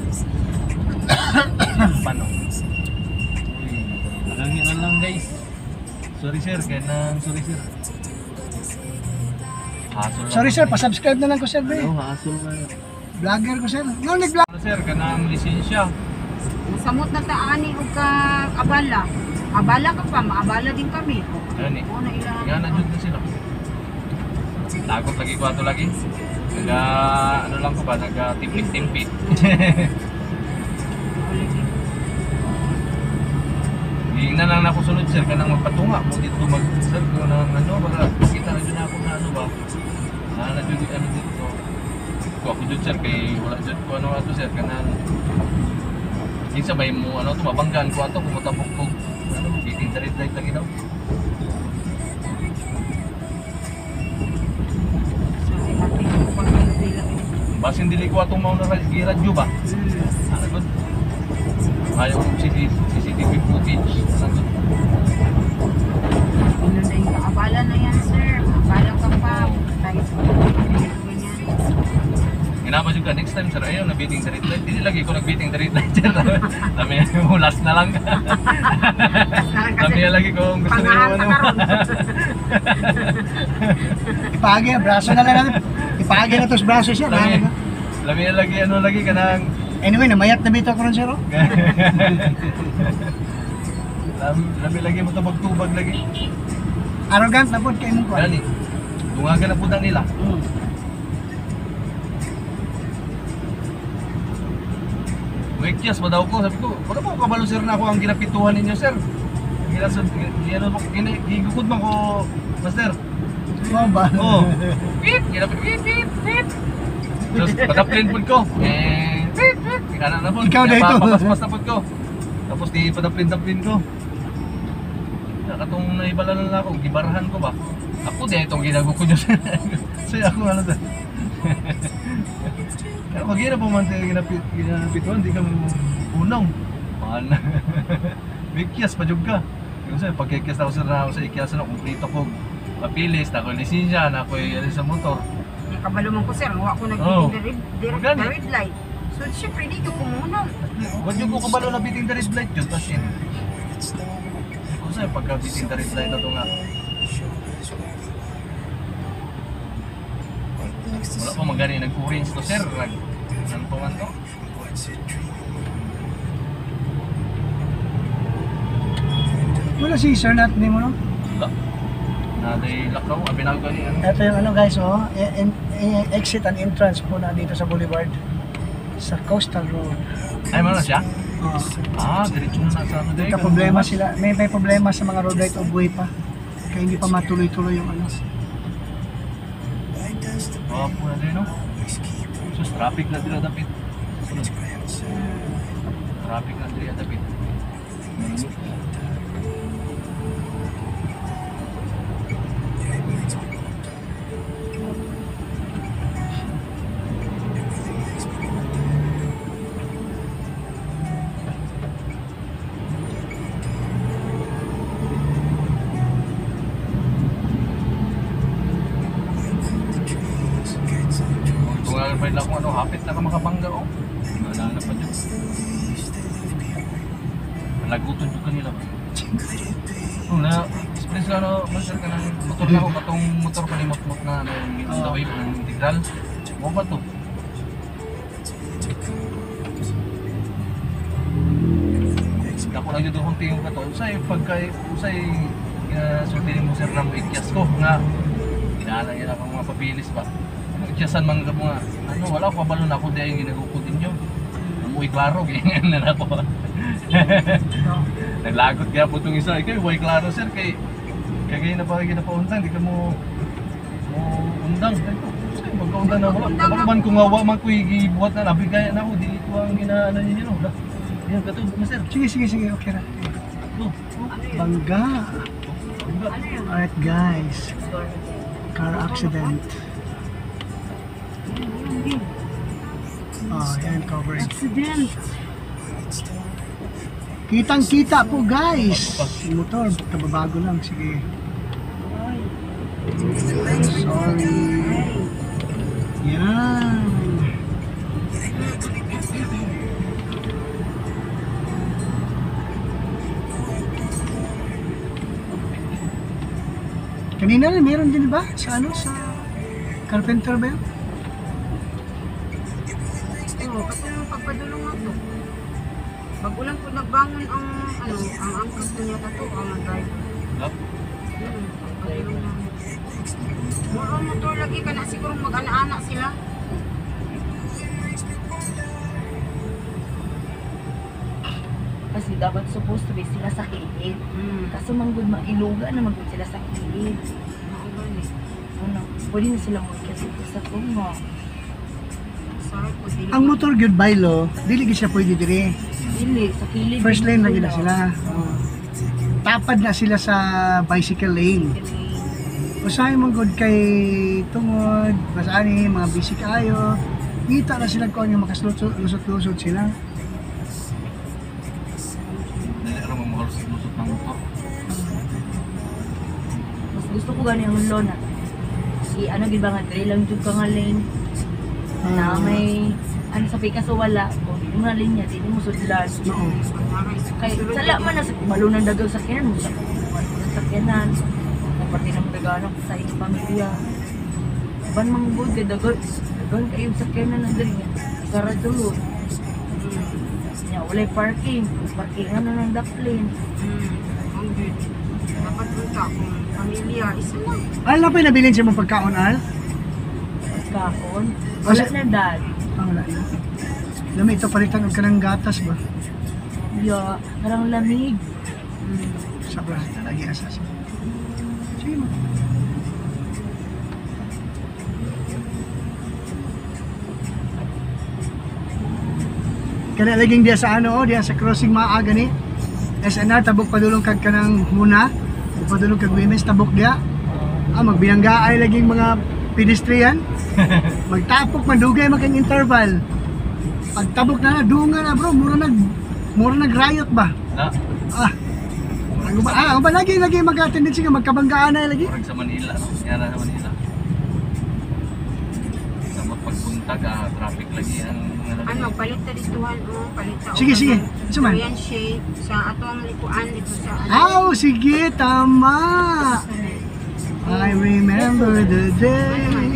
Paano? Malangin na lang guys. Sorry sir, kaya nang sorry sir. Hasol lang. Sorry sir, pa-subscribe na lang ko sir. Oo, hasol nga. Vlogger ko sir. No, nag-vlog. Ano sir, kanang lisensya. Samot na taani o ka abala. Abala ka pa, maabala din kami. Ayan eh. Oo na ilang. Nga na dyan na sila. Takot lagi ko ato lagi. Ano lang ko ba, nag-timpit-timpit. Hindi na lang ako sunod sir, kanang magpatunga mo dito mag-sir ko ng ano, para kita na dyan ako na ano ba. Na dyan ano dito. Kung ako dyan sir, kay wala dyan ko ano ato sir, kanang kinsa ba mo ano, tumabanggan ko ato, pumatapok ko. Ano, biting tarit-tarit lagi daw. Basin dili ko atong mauna radyo ba? Ano good? Ayaw kong CCTV footage. Ano? Ano na yung kaabala na yan, sir. Abala ka pa. Tayo sa ganyan. Ginama juga next time sir. Ayaw, nabiting tarit light. Hindi lagi ko nagbiting tarit light sir. Dami last na lang. Dami lagi ko kung gusto niyo ano. Ipagi, braso na lang natin. Ipagi na tos braso siya. Dami lagi ano lagi kanang. Anyway, namayat na bito ko rin sir. Dami lagi mo tabag-tubag lagi. Arrogant na po kayo mong kuha. Dani. Dungagan na po na nila. Wekyas ba daw ko? Sabi ko, wala po kabalo sir na ako ang ginapituhan ninyo sir. Gigukod man ko, master. Oo ba? Oo. Pip! Pip! Tapos padaplin po ko. Pip! Ikanan na po. Ikaw na ito. Papaspas na po ko. Tapos di padaplin ko. Nakatong naibala na ako, gibarahan ko ba? Ako din itong ginagukod nyo sir. So ako ano sir. Kaya pag yun na po man ginapituan, di ka unong. Mana. Bikyas, pajog ka. Kasi pagkikis ako na ako sa ikiyas na kumplito ko papilis, na ako lisensya, na ako sa motor. Kabalo man ko sir, wala ko nagbiting the red light. So syempre dito ko muna. Huwag yung ko kabalo na biting the red light yun, kasi kasi pagka biting the red light na ito nga. Wala pa magani, nag-orange to sir, nagpangan to. Wala si sir nat ni mo no? Wala. Naday lakaw, abinaw gani ano. Ito yung ano guys, oh, exit and entrance po na dito sa Boulevard. Sa Coastal Road. Ay, ano na siya? Oh. Diretso na sa ano day. May problema sila, may problema sa mga road right of way pa. Kaya hindi pa matuloy-tuloy yung ano. Po na din no. So traffic na dila dapit. Traffic na dila dapit. May lang ano, hapit na ka makabangga oh. Nalala pa dyan. Malaguton yung kanila ba? Na, express ka ano, master ka ng motor na ako, katong motor pa ni Motmot na yung the wave ng integral. Mo ba to? Ako lang dito kung tingin ka to, usay sultinin mo sir na mo ikyas ko nga. Inaalang yan ako mga papilis ba? Ikiyasan man ka mga, ano, wala ko kabalo na ako dahil yung ginagukudin nyo. Amoy klaro, ganyan na ako. Naglagot kaya po itong isa, ikaw, way klaro sir, kaya na pa ginapauntan, di ka mo undang. Magkaundan na ako, kaparuban ko nga man ko ibuhat na, nabigayan ako, di ito ang ginaano ninyo, no? Yan, katulog mo sir. Sige, okay na. Bangga. Alright guys, car accident. Oh, yan, coverage. Accident. Kitang-kita po guys. Yung motor, kababago lang. Sige. Sorry. Yan. Kanina rin, meron din ba? Sa ano? Sa Carpenter ba yun? Oo, kasi nung pagpadulong ako. Bagulang po nagbangon ang angkas niya tato, ang driver. Pagpadulong na. Muro motor lagi ka na siguro mag-ana-ana sila. Kasi dapat supposed to be sila sa kilid. Kaso manggod mailuga na manggod sila sa kilid. Ano, pwede na sila mag-kasi sa tungo. Ang motor gyud baylo, dili gyud siya pwede dire. Dili, sa kilid. First lane lagi na sila. Oh. Tapad na sila sa bicycle lane. Usahay mong good kay tungod, basani, mga busy kayo. Kita na sila kung yung makalusot-lusot sila. Dili alam mo makalusot-lusot ng motor. Mas gusto ko gani ang lona. Ano gid ba nga dire lang jud ka nga lane. Na may ano sa Picasso wala ko yung mga linya di mo sudlan. Oo. Kay sala man na sa malunan dagaw sa sakyanan mo sa sakyanan. Pati ng dagano sa inyong pamilya. Ban manggod kay dagan kayo sakyanan na diri. Sara dulot. Ya walay parking na ng daplin. Ang good. Dapat punta kung pamilya isa lang. Al na pa nabilin siya mong pagkaon al? Kahon. Wala na dad. Wala na. Lami ito palitan ka ng gatas ba? Ya, parang lamig. Sabra lagi asas. Sige mo. Kana laging dia sa ano, dia sa crossing maaga ni. SNR tabok padulong kag kanang muna. Padulong kag women's tabok dia. Magbiyangga ay laging mga pedestrian. Magtapok mandugay making interval. Pagtabok na dunga na bro, mura nag riot ba? Na? lagi mag-attendance ka, magkabanggaan na lagi. Parang sa Manila, no? Yara sa Manila. Sa magpagpunta ka, traffic lagi ang Ano, palit ta dituhan o, palit ta. Sige. Suman. Korean shade sa atong likuan dito sa ano. Sige, tama. I remember the day.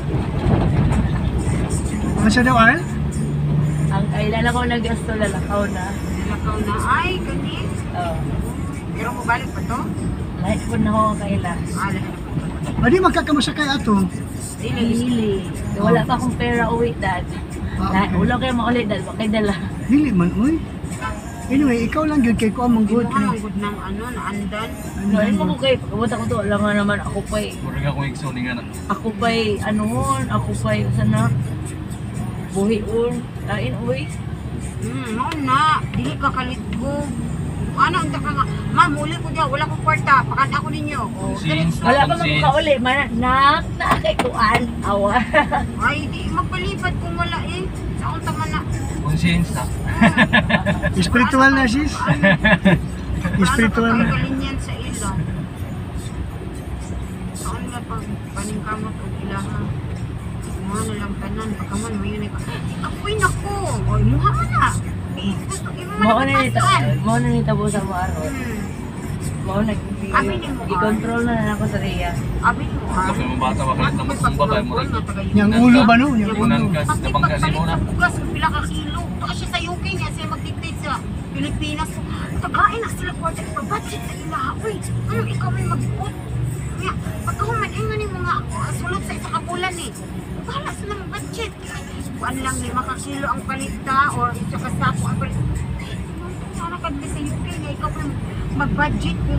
Ano siya daw, Arl? Ang kailan ako nag-gasto, lalakaw na. Lakaw na, ay, gani. Pero mo balik pa to? Lahat po na ako kailan. Lahat na pa to. Di magkakamusta kay ato. Dili. Wala pa akong pera uwi, dad. Ulo kayo maulit, dad. Bakit dala? Dili man, uy. Anyway, ikaw lang yun kay ko amang good. Ano ang good ng ano, naandan. Noon mo ko kayo, pagkabuta ko to, alam nga naman, ako pa'y, Murag akong iksuning nga na. ako pa'y, sana, buhiun, lain, uy. Noon na, dili ka kalit ko. Ano, unta ka nga, ma'am, muli ko dyan, wala kong kwarta, pakan ako ninyo. Since Wala pa magkakauli, nakakikuan, awa. Ay, di, magpalipad kung wala eh. Sa unta man na. conscience na. Spiritual na sis. Spiritual na. Kalinyan sa ilang. Saan na pag paningkamot o ilahan. Mga nalang tanan, pagkaman mo yun. Kapoy na ko. Oy, muha mo na. Gusto Mao na nitabo sa mo aron. Mao na Abi ni mo, i-control na ako sa Rhea. Abi mo ha. Kasi mga bata makalit na magsumba ba mo rin. Yang ulo ba no? Yang ulo. Unan ka, nabangga ni mo na. Pagpalit ng pila ka kilo. Baka siya sa UK niya, siya mag-dictate sa Pilipinas. Tagain na sila kwarta. Pag-budget sa ilaha. Uy, ano ikaw may mag-put? Nga, pagkahuman, yung mga sulot sa isang kabulan eh. Bahala sila ng budget. Kuan lang 5 kilo ang palita or isa ka sako ang palita. Sana ka sa UK niya, ikaw pa mag-budget ko.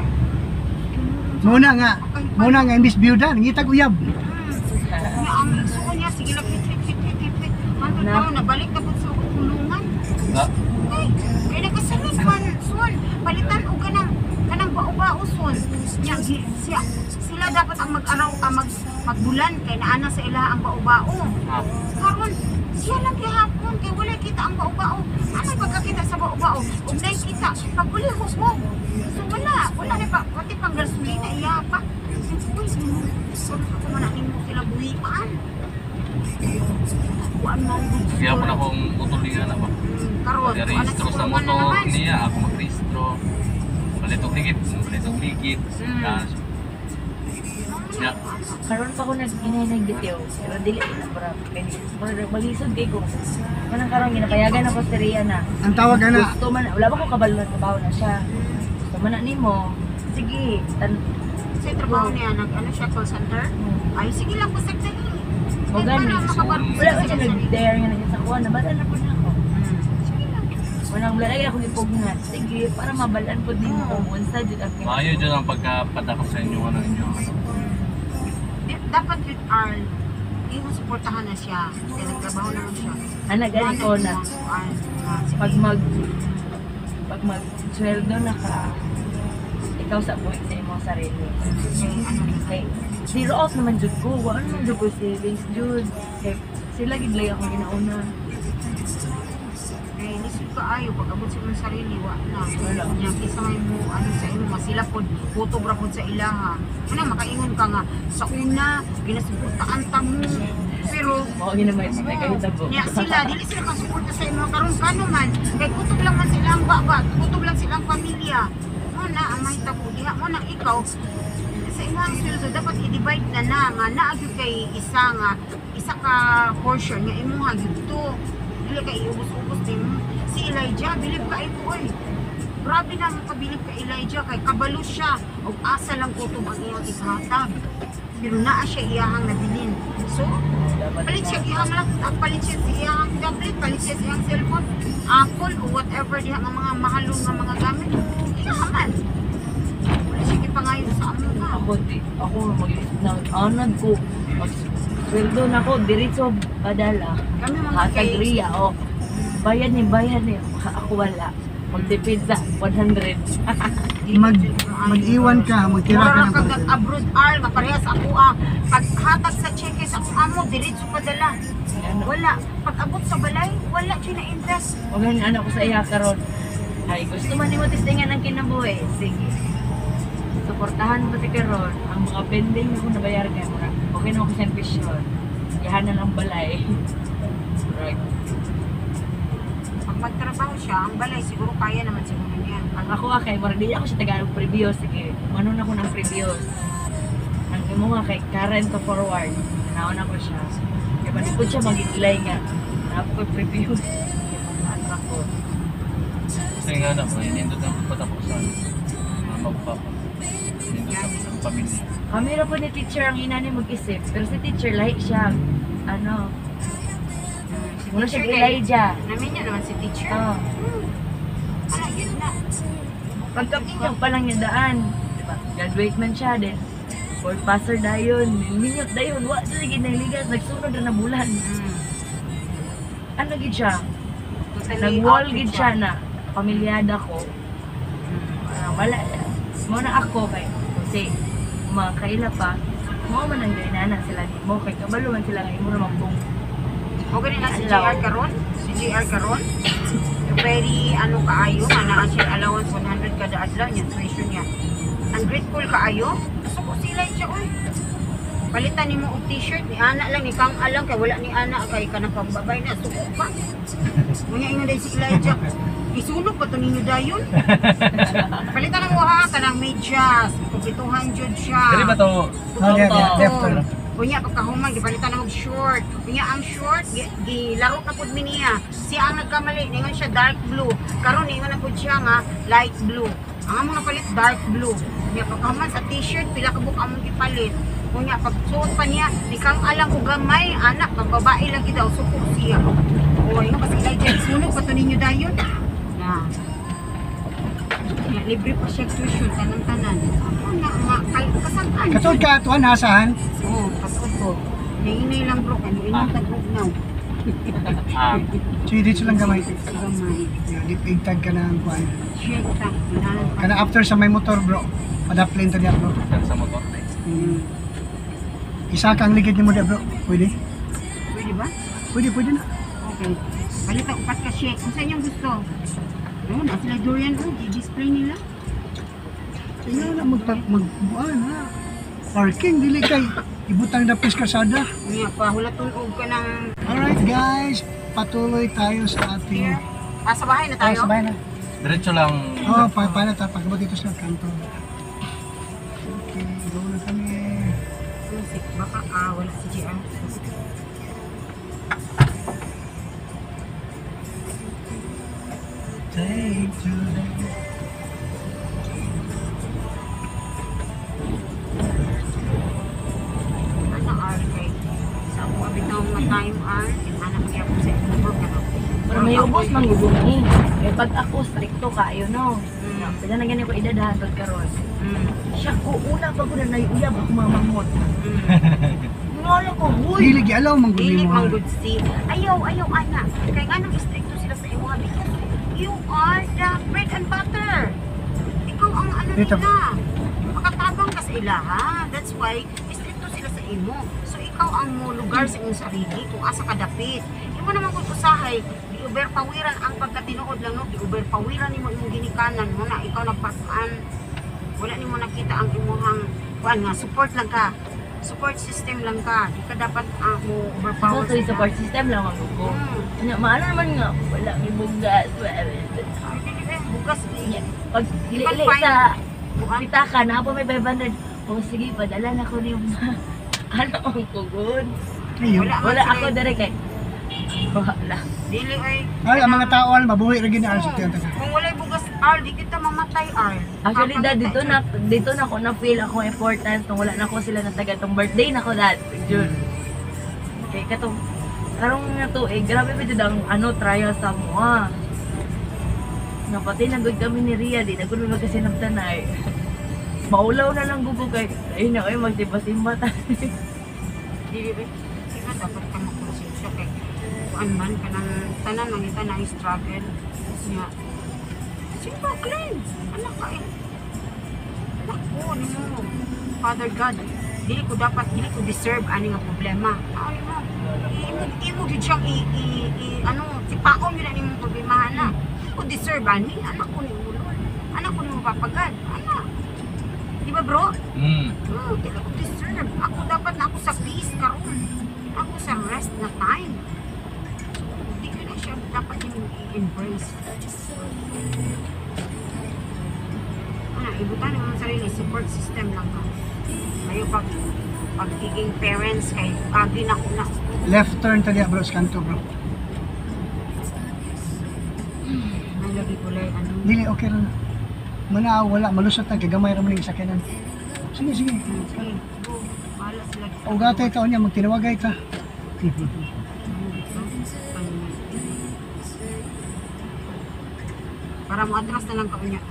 Muna nga imbis byuda, ngitag uyab. Nga ang isuon niya, sige lang, hit. Hantod pa, nabalik na po sa kulungan. Ay, kaya nagkasalas man, son, palitan o kanang bao-bao, son. Sila dapat ang mag-araw, magbulan, kaya naana sa ila ang bao-bao. Karon, siya lang kihapon, kaya wala kita ang bao-bao. Ano pagkakita sa bao-bao? Huwag na kita, pag-uli husbog. So wala na pa, pati pang gasolina, iya pa. Uy, ako mananin mo sila buhipan. Kuan mo ang gusto. Kaya po na akong utulingan na ba? Karon, Mag-rehistro sa motor niya, ako mag-rehistro. Balitog ligit. Yeah. Karon pa ko nag-inay bitiw. Pero dili na para malisod kay ko. Kanang karon ginapayagan ako sa Rhea na. Ang tawag na Gusto man, wala ba ko kabalo na trabaho na siya. Gusto man na nimo. Sige, sa trabaho niya, nag-ano siya, call center? Ay, sige lang, pasag sa iyo. O gani. Wala ko siya nag-dare nga na sa kuha. Nabala na po na ako. Sige lang. Walang wala lagi ako ipugnat. Sige, para mabalaan po din mo kung unsa dyan ako. Maayo dyan ang pagkapadako sa inyo, inyo. Dapat yun, Arl, hindi mo supportahan na siya. Kaya nagtrabaho naman siya. Gani ko na. Pag mag-sweldo na ka, ikaw sa buhay sa imong sarili. Okay. Zero out naman jud ko. Ano naman jud ko savings jud. Kaya sila gidlay ako ginauna. Eh, nisip ka ayo, pag-abot sa mong sarili, wala. Wala. Kaya kisa may mo, ano sa imo, masila po, photograph po sa ilaha. Ano, makaingon ka nga, sa una, ginasuportaan ta mo. Pero, Mao ginamay sa may kahitabo. niya sila, dili sila kang suporta sa imo. Karon paano man, kay kutob lang man sila ang baba, kutob lang sila ang pamilya. Mo na, ang may tabo, diha mo na ikaw, sa imong sweldo, dapat i-divide na nga naagyo kay isa ka portion, nga imo hagyo to. Dili kay iubos-ubos din mo. Si Elijah, bilib ka ito eh. Grabe na makabilib ka Elijah, kay kabalo siya. O asa lang kutob ang iyang ishatag. Pero naa siya iyahang nabilin. So, palit siya iyang laptop, palit siya iyang tablet, palit siya iyang cellphone, Apple o whatever diha nga mga mahalong nga mga gamit. Iyaman. Wala siya ipangayon sa amo nga. Ako mag-anad ko. Sweldo na ko, diretso padala. Kami mga Hatag kay... Rhea, o. Bayad ni. Ako wala. Magtipid sa 100. mag-iwan ka, magtira ka Mura ng kag pagkakas. abroad R nga parehas ako paghatag sa cheque sa amo diretso padala. Wala pag abot sa balay wala siya na invest. Huwag nga anak ko sa iya karon. Ay, gusto man nimo testingan ang kinabuhi. Sige. Suportahan mo si Karon. Ang mga pending ko nabayar ka. Okay na ako sa ambition. Yahanan ang balay. Right. Pag magtrabaho siya, ang balay siguro kaya naman siguro niya. Ang ako kay Mardi ako sa Tagalog previous. Sige. Manon ako ng previous. Ang imo nga kay current to forward. Naon ako siya. Kaya panikod siya mag-delay nga. Ako previous. Ano ako. Kasi nga na, nindot ang patapusan. Magpapa. Nindot ang pamilya. Kami na po ni teacher ang ina niya mag-isip. Pero si teacher, lahi siya. Ano? Muna siya Elijah. Namin niya naman si teacher. Oh. Yun na. Pagkapinyang pa lang yung daan. Diba? Graduate man siya din. Board passer dayon. Minyot dayon. Wa sa sige naligas. Nagsunod na bulan. Ano gid siya? Nag-wall gid siya na pamilyada ko. Wala. Muna ako kay kasi mga kaila pa. Mo man ang gainana sila ni mo kay kabalo man sila nga imo naman kung Okay na si JR karon. Si JR karon. Very ano kaayo ana siya allowance 100 kada adlaw niya tuition niya. Ang grateful kaayo. Gusto ko sila siya oy. Palitan nimo og t-shirt ni ana lang ni kang alang kay wala ni ana kay kanang pambabay na suko pa. Unya ingon dai si Elijah. Isunog pa to ninyo dayon. Palitan ng waha kanang medyas, kumpletuhan jud siya. Dili ba to? Kunya pagkahuman gipalitan na og short. Kunya ang short gilaro na pud mi niya. Siya ang nagkamali ningon siya dark blue. Karon ningon na pud siya nga light blue. Ang among napalit dark blue. Kunya pagkahuman sa t-shirt pila ka buk among gipalit. Kunya pagsuot pa niya ikang alang og gamay anak pag babae lang daw suko siya. O ingon pa si Elijah sunog pa to ninyo dayon. Na. Libre pa siya tuition tanan-tanan. Kasan-an. Katod ka tuan asahan. Oo, katod ko. Nainay lang bro, ano inyong tag-ugnaw. So dito lang gamay. Gamay. Dipigtag ka na ang kuan. Shit, tak. Pinalan pa. Kana after sa may motor bro. Padaplin to niya bro. Sa motor. Isa kang ligid ni mo dia bro. Pwede? Pwede ba? Pwede na. Okay. Palit ako pat ka shake. Kung saan yung gusto? Oo, na sila durian. Oh, i-display nila. Tingnan na na. Parking dili kay ibutang na pis kasada. Nga pa, hula tunog ka ng... Alright guys, patuloy tayo sa ating Sa bahay na tayo? Sa bahay na. Diretso lang. Oh, paano tayo pagabot dito sa kanto. Okay, go na kami. Music, baka wala si JR. Take to the time anak niya po sa Ecuador ka na. pero may ubos man gubungi. Kaya pag ako stricto kayo no. Pwede na ganyan ko idadahan pag karon. Siya ko una pa ko na naiuyab ako mamamot. Ngolo ko, huy. Dili gialaw man gud Dili mo. man good see. Ayaw anak. Kaya nga nang stricto sila sa imo because you are the bread and butter. Ikaw ang ano Dito. nila. Makatabang ka sa ila ha. That's why stricto sila sa imo. So ikaw ang mo lugar sa imong sarili kung asa ka dapit. Imo naman kung usahay, di overpawiran ang pagkatinuod lang no, di overpawiran nimo imong ginikanan mo na ikaw nagpasaan. Wala nimo nakita ang imong kuan nga support lang ka. Support system lang ka. Di ka dapat mo overpower. So, support system lang ako ko. Maano naman nga, wala may bugas. Bukas Pag ili sa pitaka na po may 500. O sige, padala na ko ni ano ang kugon. Ayun. Wala ako dire kay. Wala. Dili ay. Ay, ang mga tao mabuhi ra gid na sa tiyan ta. Kung walay bugas di kita mamatay Actually dad dito na ko na feel ako importance nung wala na ko sila na taga tong birthday na ko dad. June. Okay, katong karong nga to grabe pa jud ang trial sa mo. Napatay na gud kami ni Ria di na gud magkasinabtanay. Maulaw na lang gugo kay ay na ay magsimba-simba ta. Dili ba? Ikaw dapat ka makonsensya kay kuan man kanang tanan man kita na struggle. Nya. Simba clean. Anak ka Naku, nimo. Father God, dili ko deserve ani nga problema. Ay mo. Imo gid siyang sipaon yun ang imong problema na. ko deserve ani. Anak ko ni ulo. Anak ko ni mapapagad. Anak. Di ba bro? Di ko deserve. Ako dapat na ako sa peace karon. Ako sa rest na time. Hindi ko na siya dapat yung i-embrace. Ibutan naman sarili, support system lang ka. Ngayon pagiging parents kay agi na ko na. Left turn tadi bro, sa kanto bro. May lagi kulay ano. Dili, okay lang. Mana wala, malusot na, gagamay raman yung sakyanan. Sige, sige. Okay. Go. Bahala sila. O gatay taon niya, magtinawagay ta. Para mo atras na lang ka unya.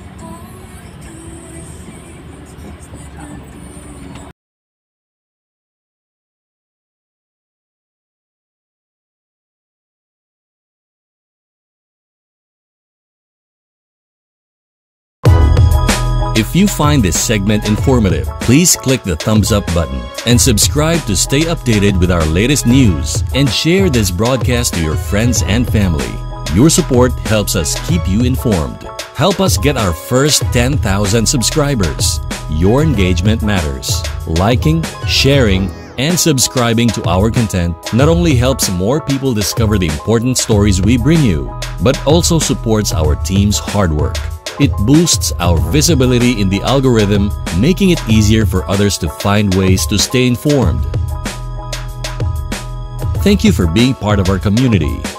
If you find this segment informative, please click the thumbs up button and subscribe to stay updated with our latest news, and share this broadcast to your friends and family. Your support helps us keep you informed. Help us get our first 10,000 subscribers. Your engagement matters. Liking, sharing, and subscribing to our content not only helps more people discover the important stories we bring you, but also supports our team's hard work. It boosts our visibility in the algorithm, making it easier for others to find ways to stay informed. Thank you for being part of our community.